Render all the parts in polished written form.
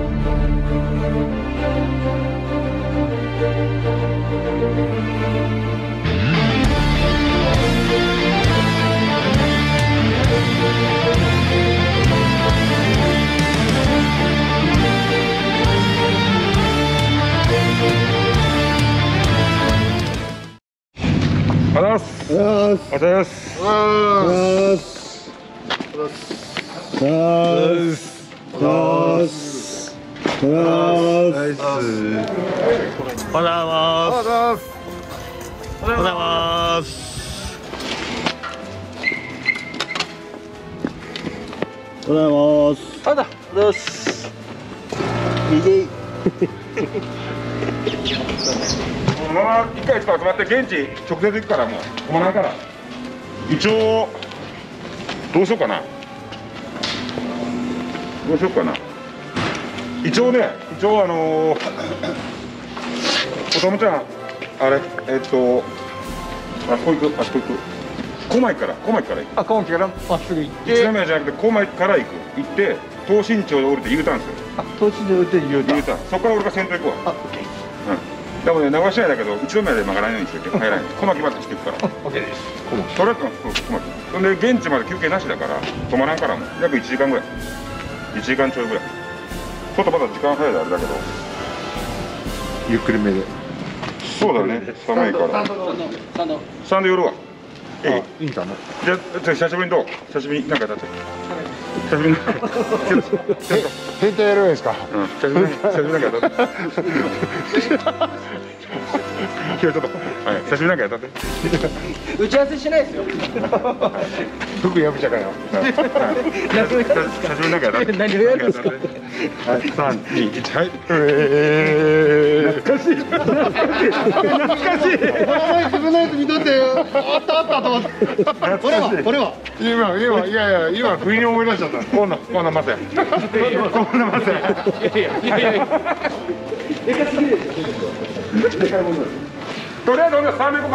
一回集まって現地直接行くからもう困らんから。一応どうしようかな。一応おともちゃんあれあそこ行く小牧から行く。 小牧からまっすぐ行って一宮じゃなくて小牧から行って東新町で降りて U ターンする。 東新町で降りて U ターン。 そこから俺が先頭行くわ。でもね、流しないだけど、一宮で曲がらないようにしておいて、入らない。小牧までしていくから。 OK です。 とりあえず、小牧。そんで、現地まで休憩なしだから、止まらんからもう、約1時間ぐらい。1時間ちょいぐらい。ちょっとまだ時間早いであれだけど。 ゆっくりめで。 そうだね、寒いから。3で寄るわ。 いいんだね。 じゃあ、久しぶりにどう？久しぶりになんかやったって。久しぶりに。 変態やるんですか。 久しぶりになんかやったって。今日ちょっと、久しぶりになんかやったって。 打ち合わせしないですよ。 服やぶちゃかよ。 久しぶりになんかやったって。 何をやるんですか。 はい、3、2、1、はい。懐かしい。 自分のやつ見とってよ。あったと思って。これは。今不意に思い出しちゃった。 こんなまさや。とりあえず俺は3名行こうか。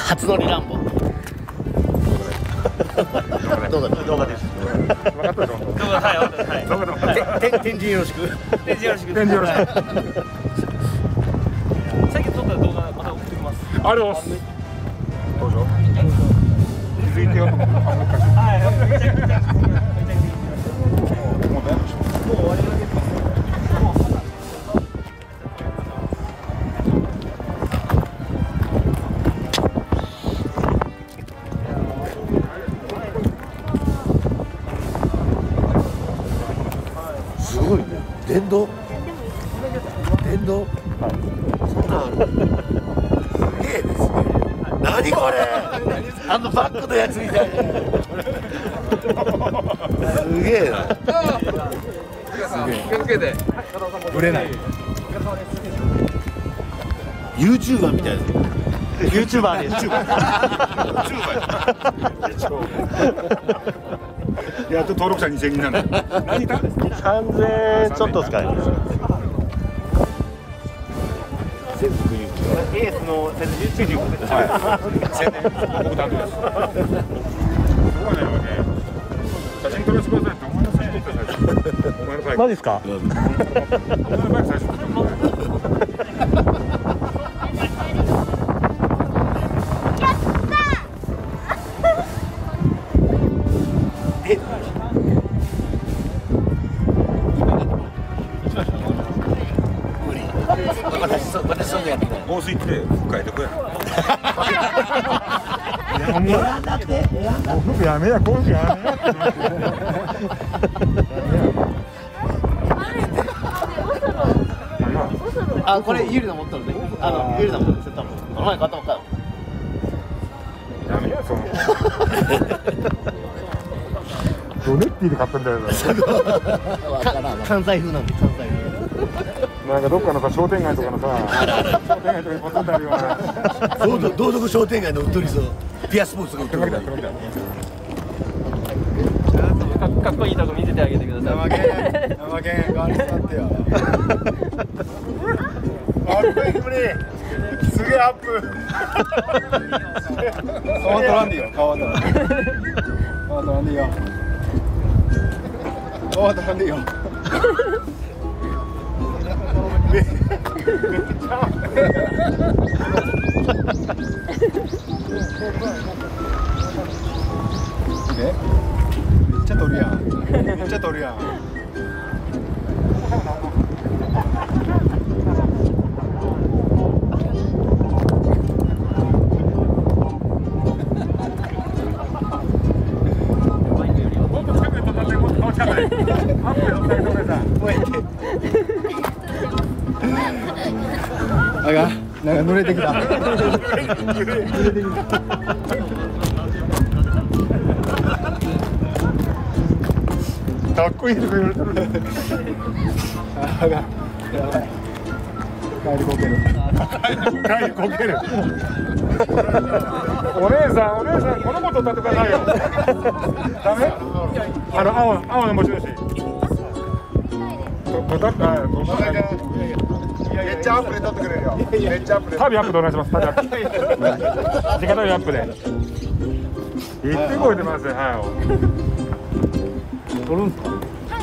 初乗りランボ。動画です。 分かったでしょ。 動画はい展示よろしく。 展示よろしく。 展示よろしく。 最近撮った動画また送ってきます。 ありがとうございます。どうぞ。続いては。 はい。めちゃくちゃ。 もう大丈夫でしょ。 もう終わりだけど。 すごいね。電動。電動。そんなんある。すげえですね。何これ。あのバックのやつみたいな。すげえな。 気をつけて。 売れない。YouTuber みたいな。YouTuber です。 やっと登録者2000人なんだ。何だ 3000円ちょっとですかね。全部エースのYouTube です。 僕担当です。そうはないわけ。写真撮らせてくださいってお前の写真撮った最初。お前のバイク。 マジですか？ お前のバイク最初撮った。 私そんなやってない。 防水って服変えてくれ。 やんなくて。 もう服やめや、こういう服やめや。 あ、これゆりの持っとるね。ゆりの持ってたもん。お前買ったもんか。 やめや、その。ドネッティで買ったんだよ。 関西風なんで、関西風。 なんかどっかのさ商店街とかのさ、商店街とかにポツンとあるような。 道徳商店街の売っとりそう。ピアスポーツが売っとる。 かっこいいとこ見せてあげてください。 生毛ガーリスってよ。アップいくね。すげえアップ。顔取らんでいいよ。顔取らんでいいよ。顔取らんでいいよ。顔取らんでいいよ。めっちゃ。めっちゃ取るやん。めっちゃ取るやん。あが、なんか濡れてきた。かっこいいとか言われてる。あが、やばい。帰りこける。帰りこける。 お姉さん、この子取ってくださいよ。ダメ？青の持ち主。取った。 めっちゃアップで撮ってくれるよ。めっちゃアップで。 旅アップでお願いします。旅アップ。時間旅アップで。行ってこいでます。はい。取るんすか？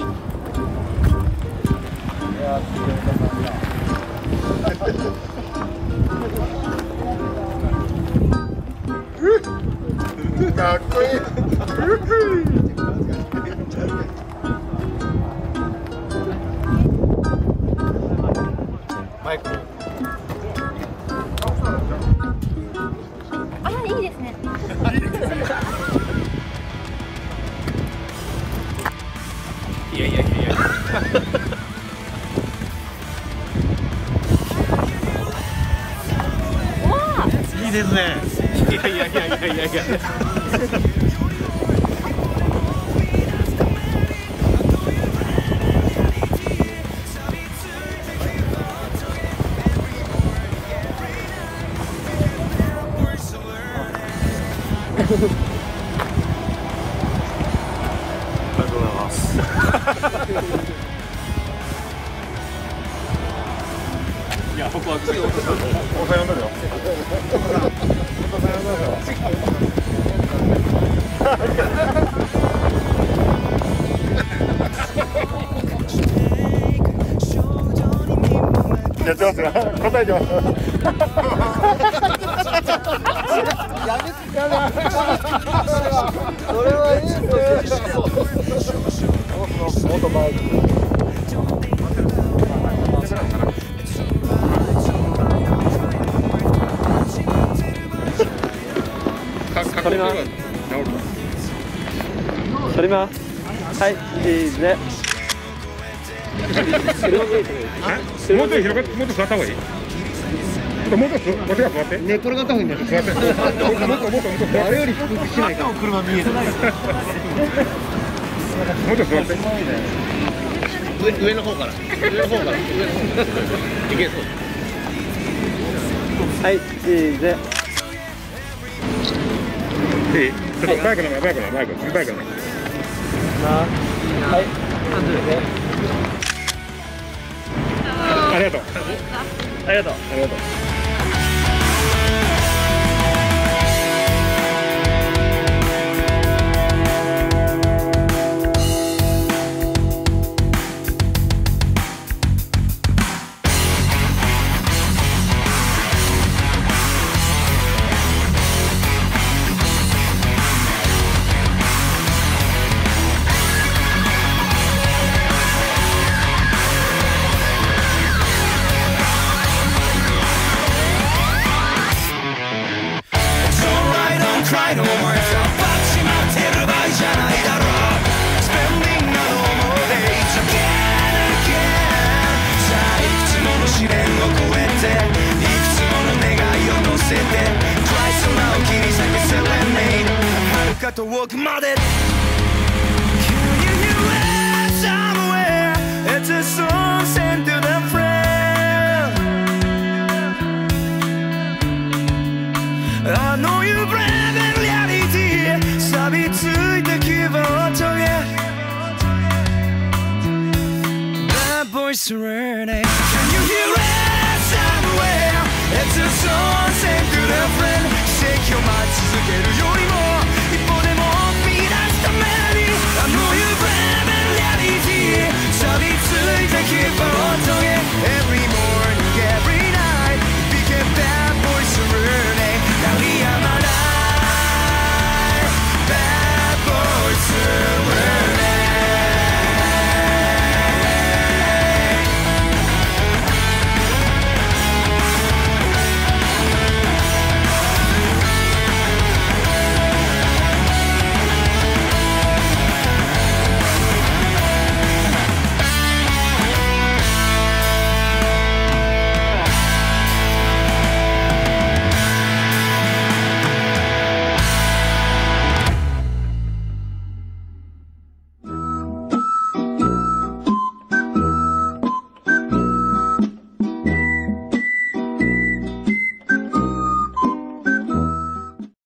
かっこいい。マイク。 あ、いいですね。 いやいやいやいや。 いいですね。 いやいやいやいやいやいや。いや、ここは。 おさ呼んでるよ。 やってますよ。答えてます。 それはいいね。元バイク。 撮ります撮りますはいチーズもうちょい広がって、もっと座った方がいい。もっとこっちが座って。 寝転がった方がいいんだよ。 座って。もっと。 あれより低くしないと車見える。 もっと座って。 上の方から。上の方から。いけそう。 はいチーズいい？ちょっとバイクの前、バイクの前。 はいありがとう。 ありがとうありがとう。 Cry no more バッチまってる場合じゃないだろう Spending などもで It's again again さあいくつもの試練を超えていくつもの願いを乗せて Cry so now 切り裂け Serenade 遥か遠くまで Can you hear it somewhere It's a song sent to the friend I know you brave錆びついた希望とげ That voice serenade Can you hear it somewhere It's a song sent to the friend 奇跡を待ち続けるよりも一歩でも見出すために I know you brave in reality 錆びついた希望